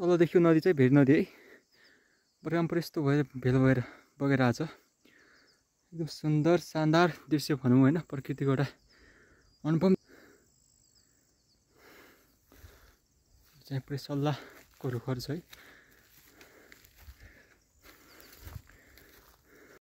तल देखियो नदी चाहिँ भेरी नदी है। बराबर यस्तो भएर भेलो भएर बगेर आएको छ। एकदम सुन्दर शानदार दृश्य भनौँ होइन, प्रकृतिको एउटा अनुभव चाहिँ पुरै सल्लाहको रुखहरू छ है।